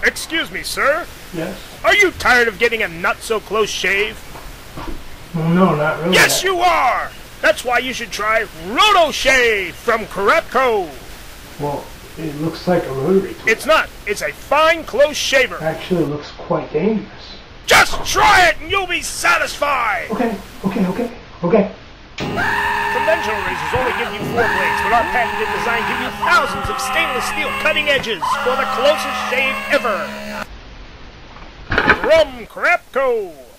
Excuse me, sir. Yes? Are you tired of getting a not-so-close shave? Well, no, not really. Yes, you are! That's why you should try Rotoshave from Crapco. Well, it looks like a rotary tool. It's not. It's a fine, close shaver. Actually, it looks quite dangerous. Just try it and you'll be satisfied! Okay. Conventional razors only give you 4 blades, but our patented design gives you thousands of stainless steel cutting edges for the closest shave ever. From Crapco.